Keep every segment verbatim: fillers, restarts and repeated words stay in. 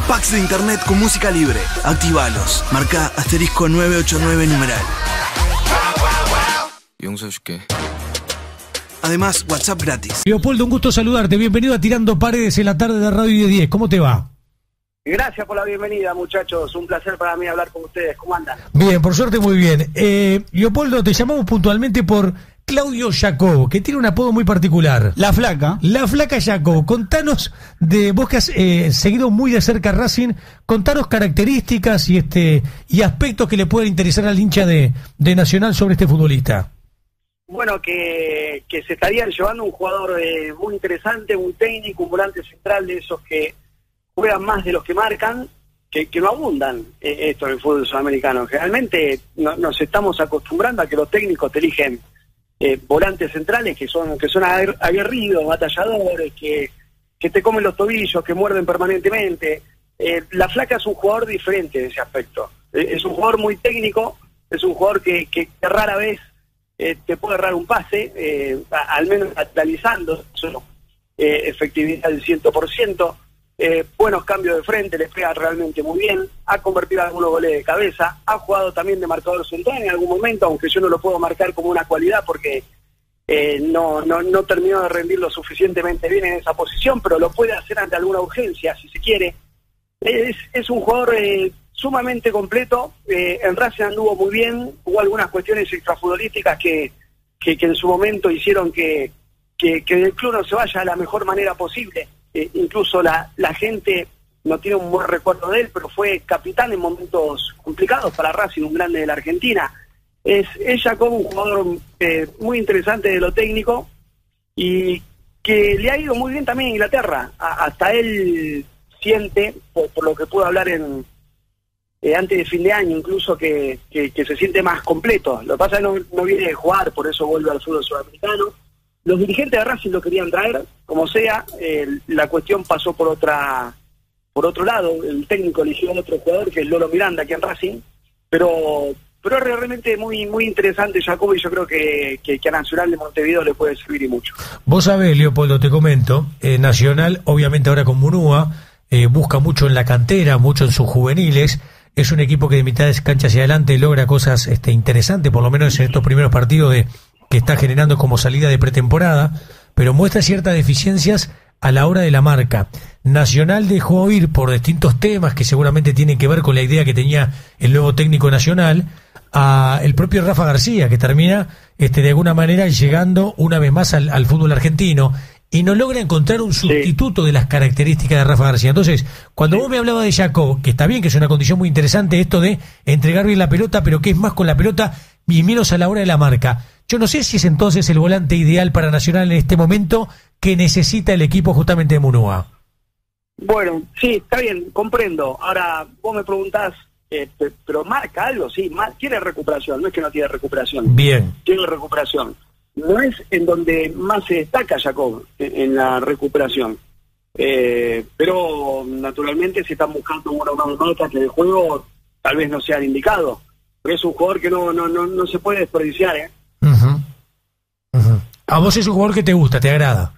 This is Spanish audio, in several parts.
Packs de internet con música libre. Actívalos. Marca asterisco nueve ocho nueve numeral. Además, WhatsApp gratis. Leopoldo, un gusto saludarte. Bienvenido a Tirando Paredes en la tarde de Radio diez. ¿Cómo te va? Gracias por la bienvenida, muchachos. Un placer para mí hablar con ustedes. ¿Cómo andan? Bien, por suerte muy bien. Eh, Leopoldo, te llamamos puntualmente por Claudio Jacobo, que tiene un apodo muy particular. La Flaca. La Flaca Jacobo. Contanos, de vos que has eh, seguido muy de cerca Racing, contanos características y este y aspectos que le pueden interesar al hincha de, de Nacional sobre este futbolista. Bueno, que, que se estarían llevando un jugador eh, muy interesante, muy técnico, un volante central de esos que juegan más de los que marcan, que, que no abundan eh, esto en el fútbol sudamericano. Generalmente no, nos estamos acostumbrando a que los técnicos te eligen eh, volantes centrales que son que son aguerridos, batalladores, que, que te comen los tobillos, que muerden permanentemente. Eh, la Flaca es un jugador diferente en ese aspecto. Eh, es un jugador muy técnico, es un jugador que, que, que rara vez eh, te puede errar un pase, eh, a, al menos actualizando su eh, efectividad del cien por ciento. Eh, buenos cambios de frente, les pega realmente muy bien, ha convertido algunos goles de cabeza, ha jugado también de marcador central en algún momento, aunque yo no lo puedo marcar como una cualidad porque eh, no, no, no terminó de rendir lo suficientemente bien en esa posición, pero lo puede hacer ante alguna urgencia, si se quiere. Es, es un jugador eh, sumamente completo, eh, en Racing anduvo muy bien, hubo algunas cuestiones extrafutbolísticas que, que, que en su momento hicieron que, que, que el club no se vaya de la mejor manera posible. Eh, incluso la, la gente no tiene un buen recuerdo de él, pero fue capitán en momentos complicados para Racing, un grande de la Argentina. Es, es Jacobo un jugador eh, muy interesante de lo técnico y que le ha ido muy bien también en Inglaterra. A, hasta él siente, por, por lo que pudo hablar en eh, antes de fin de año, incluso que, que, que se siente más completo. Lo que pasa es que no, no viene de jugar, por eso vuelve al fútbol sudamericano. Los dirigentes de Racing lo querían traer, como sea, eh, la cuestión pasó por otra por otro lado, el técnico eligió a otro jugador que es Lolo Miranda aquí en Racing, pero pero es realmente muy muy interesante Jacobo y yo creo que, que, que a Nacional de Montevideo le puede servir y mucho. Vos sabés, Leopoldo, te comento, eh, Nacional, obviamente ahora con Munúa, eh, busca mucho en la cantera, mucho en sus juveniles, es un equipo que de mitad de cancha hacia adelante logra cosas este, interesantes, por lo menos en estos primeros partidos de que está generando como salida de pretemporada, pero muestra ciertas deficiencias a la hora de la marca. Nacional dejó ir por distintos temas que seguramente tienen que ver con la idea que tenía el nuevo técnico nacional a el propio Rafa García, que termina este, de alguna manera llegando una vez más al, al fútbol argentino y no logra encontrar un sustituto sí. de las características de Rafa García. Entonces, cuando sí. vos me hablabas de Jacob, que está bien, que es una condición muy interesante esto de entregar bien la pelota, pero que es más con la pelota y menos a la hora de la marca. Yo no sé si es entonces el volante ideal para Nacional en este momento que necesita el equipo justamente de Munúa. Bueno, sí, está bien, comprendo. Ahora, vos me preguntás, eh, pero marca algo, sí, mar, tiene recuperación, no es que no tiene recuperación. Bien. Tiene recuperación. No es en donde más se destaca Jacob, en, en la recuperación. Eh, pero, naturalmente, se están buscando una nota que de juego tal vez no sea el indicado. Pero es un jugador que no, no, no, no se puede desperdiciar, ¿eh? Uh-huh. Uh-huh. ¿A vos es un jugador que te gusta, te agrada?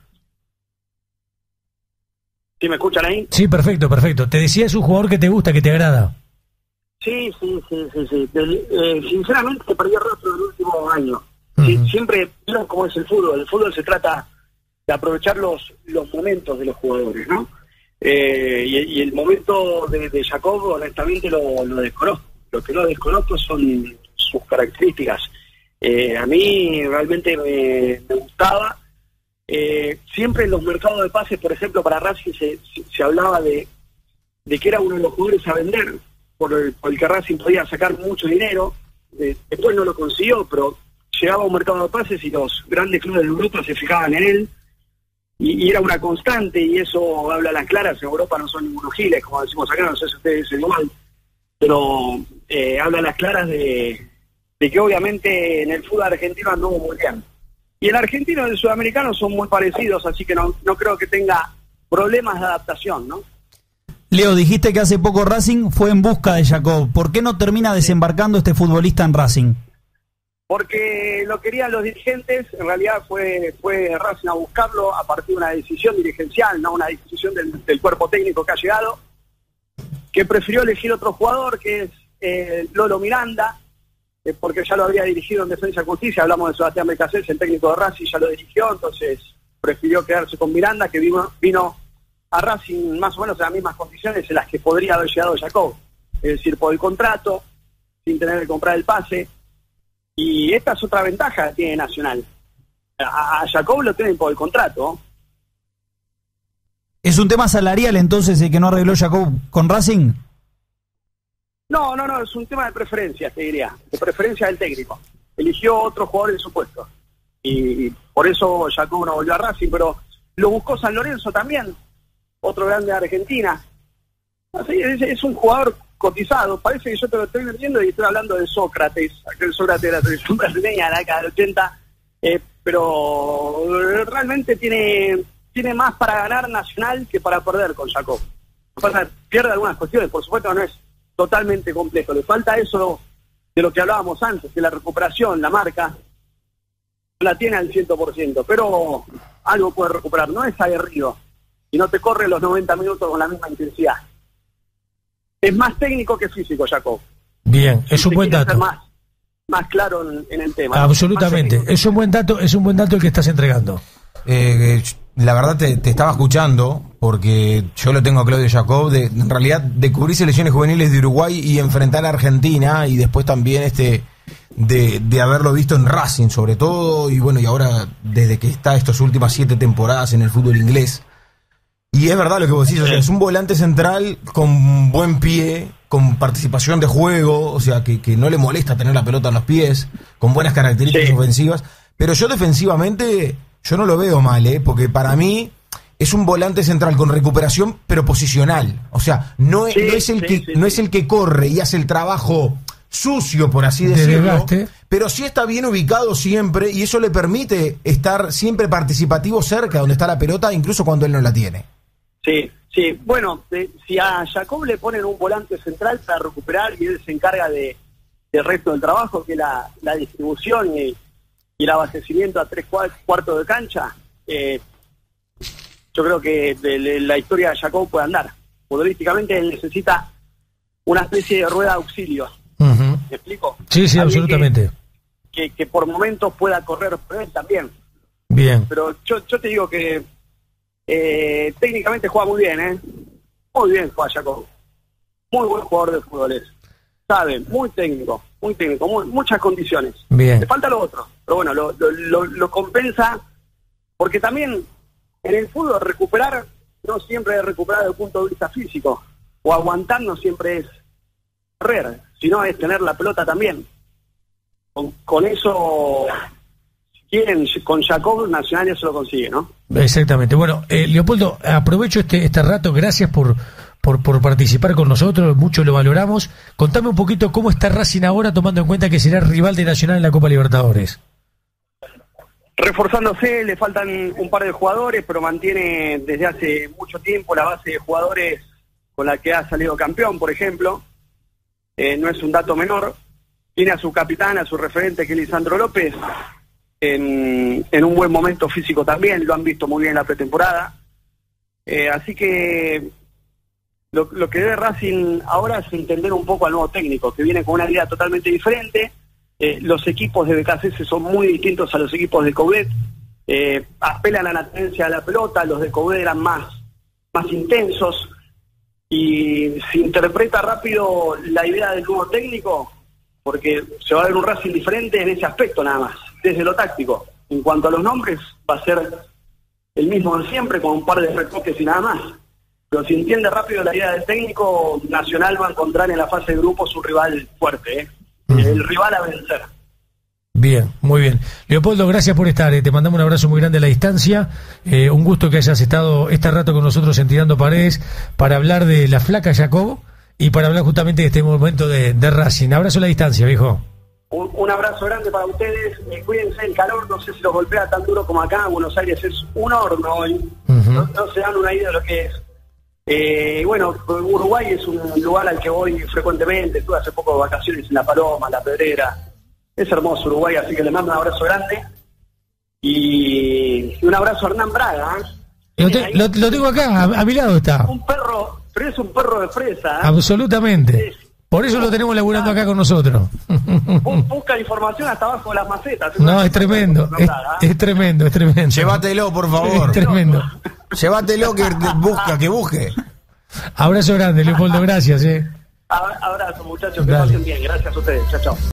¿Sí me escuchan ahí? Sí, perfecto, perfecto. Te decía, es un jugador que te gusta, que te agrada. Sí, sí, sí, sí. sí. Del, eh, sinceramente se perdió el rostro del último año. Uh-huh. Sí, siempre, vieron cómo es el fútbol. El fútbol se trata de aprovechar los, los momentos de los jugadores, ¿no? Eh, y, y el momento de, de Jacobo, honestamente, lo, lo desconozco. Lo que no desconozco son sus características. Eh, a mí realmente me, me gustaba. Eh, siempre en los mercados de pases, por ejemplo, para Racing se, se, se hablaba de, de que era uno de los jugadores a vender, por el, por el que Racing podía sacar mucho dinero. Eh, después no lo consiguió, pero llegaba a un mercado de pases y los grandes clubes de Europa se fijaban en él. Y, y era una constante, y eso habla a las claras. En Europa no son ningunos giles, como decimos acá, no sé si ustedes dicen igual, pero eh, habla a las claras de... de que obviamente en el fútbol argentino anduvo muy bien. Y el argentino y el sudamericano son muy parecidos, así que no, no creo que tenga problemas de adaptación, ¿no? Leo, dijiste que hace poco Racing fue en busca de Jacob. ¿Por qué no termina desembarcando este futbolista en Racing? Porque lo querían los dirigentes, en realidad fue, fue Racing a buscarlo a partir de una decisión dirigencial, no una decisión del, del cuerpo técnico que ha llegado. que prefirió elegir otro jugador, que es eh, Lolo Miranda, eh, porque ya lo había dirigido en Defensa y Justicia. Hablamos de Sebastián Becasés, el técnico de Racing, ya lo dirigió, entonces prefirió quedarse con Miranda, que vino, vino a Racing más o menos en las mismas condiciones en las que podría haber llegado Jacob, es decir, por el contrato, sin tener que comprar el pase. Y esta es otra ventaja que tiene Nacional. A, a Jacob lo tienen por el contrato. ¿Es un tema salarial entonces el que no arregló Jacob con Racing? No, no, no, es un tema de preferencia, te diría, de preferencia del técnico. Eligió otro jugador en su puesto. Y por eso Jacob no volvió a Racing, pero lo buscó San Lorenzo también, otro grande de Argentina. Así, es, es un jugador cotizado. Parece que yo te lo estoy vendiendo y estoy hablando de Sócrates, aquel Sócrates de la selección brasileña de la década del ochenta, eh, pero realmente tiene... tiene más para ganar Nacional que para perder con Jacob. Lo que pasa es que pierde algunas cuestiones, por supuesto no es totalmente completo. Le falta eso de lo que hablábamos antes, que la recuperación, la marca, no la tiene al cien por ciento, pero algo puede recuperar. No es aguerrido y no te corre los noventa minutos con la misma intensidad. Es más técnico que físico, Jacob. Bien, es un buen dato. Más, más claro en, en el tema. Absolutamente, es un buen dato, es un buen dato el que estás entregando. Eh, la verdad te, te estaba escuchando porque yo lo tengo a Claudio Jacob de, en realidad de cubrir selecciones juveniles de Uruguay y enfrentar a Argentina, y después también este de, de haberlo visto en Racing sobre todo, y bueno, y ahora desde que está estas últimas siete temporadas en el fútbol inglés. Y es verdad lo que vos decís, o sea, es un volante central con buen pie, con participación de juego, o sea, que, que no le molesta tener la pelota en los pies, con buenas características sí. ofensivas, pero yo defensivamente yo no lo veo mal, ¿eh? Porque para mí es un volante central con recuperación, pero posicional. O sea, no es, sí, no es el sí, que sí, no sí. es el que corre y hace el trabajo sucio, por así decirlo, de pero sí está bien ubicado siempre, y eso le permite estar siempre participativo cerca donde está la pelota, incluso cuando él no la tiene. Sí, sí. Bueno, eh, si a Jacob le ponen un volante central para recuperar y él se encarga de del resto del trabajo, que es la, la distribución y y el abastecimiento a tres cuartos de cancha, eh, yo creo que de, de la historia de Jacob puede andar. Futbolísticamente él necesita una especie de rueda de auxilio. Uh-huh. ¿Me explico? Sí, sí, Alguien absolutamente. Que, que, que por momentos pueda correr por él también. Bien. Pero yo, yo te digo que eh, técnicamente juega muy bien, ¿eh? Muy bien juega Jacob. Muy buen jugador de fútbol es. Sabe, muy técnico, muy técnico, muy, muchas condiciones. Bien. Le falta lo otro, pero bueno, lo, lo, lo, lo compensa, porque también en el fútbol recuperar no siempre es recuperar desde el punto de vista físico, o aguantar no siempre es correr, sino es tener la pelota también. Con, con eso, si quieren, con Jacob Nacional eso lo consigue, ¿no? Exactamente. Bueno, eh, Leopoldo, aprovecho este, este rato, gracias por... Por, por participar con nosotros, mucho lo valoramos. Contame un poquito cómo está Racing ahora, tomando en cuenta que será rival de Nacional en la Copa Libertadores. Reforzándose, le faltan un par de jugadores, pero mantiene desde hace mucho tiempo la base de jugadores con la que ha salido campeón, por ejemplo. Eh, no es un dato menor. Tiene a su capitán, a su referente, que es Lisandro López, en, en un buen momento físico también, lo han visto muy bien en la pretemporada. Eh, así que Lo, lo que debe Racing ahora es entender un poco al nuevo técnico, que viene con una idea totalmente diferente. Eh, los equipos de B K C S son muy distintos a los equipos de Coudet. Eh, apelan a la tenencia de la pelota, los de Coudet eran más, más intensos. Y se interpreta rápido la idea del nuevo técnico, porque se va a ver un Racing diferente en ese aspecto nada más, desde lo táctico. En cuanto a los nombres, va a ser el mismo de siempre, con un par de retoques y nada más. Pero si entiende rápido la idea del técnico, Nacional va a encontrar en la fase de grupos un rival fuerte, ¿eh? Uh-huh. El rival a vencer. Bien, muy bien. Leopoldo, gracias por estar, eh. te mandamos un abrazo muy grande a la distancia. Eh, un gusto que hayas estado este rato con nosotros en Tirando Paredes para hablar de la flaca Jacob y para hablar justamente de este momento de, de Racing. Abrazo a la distancia, viejo. Un, un abrazo grande para ustedes. Eh, cuídense, el calor no sé si los golpea tan duro como acá. Buenos Aires es un horno hoy. Uh-huh. no, no se dan una idea de lo que es. Eh, bueno, Uruguay es un lugar al que voy frecuentemente. Estuve hace poco de vacaciones en La Paloma, La Pedrera. Es hermoso Uruguay, así que le mando un abrazo grande. Y, y un abrazo a Hernán Braga. ¿eh? Lo, te, lo, lo tengo acá, a, a mi lado está. Un perro pero es un perro de fresa. ¿eh? Absolutamente. Es, Por eso lo tenemos laburando acá con nosotros. Busca información hasta abajo de las macetas. No, es tremendo. Es, es tremendo, es tremendo. Llévatelo, por favor. Es tremendo. Llévatelo que busca, que busque. Abrazo grande, Leopoldo, gracias. Eh. Abrazo, muchachos, que Dale. pasen bien. Gracias a ustedes. Chao, chao.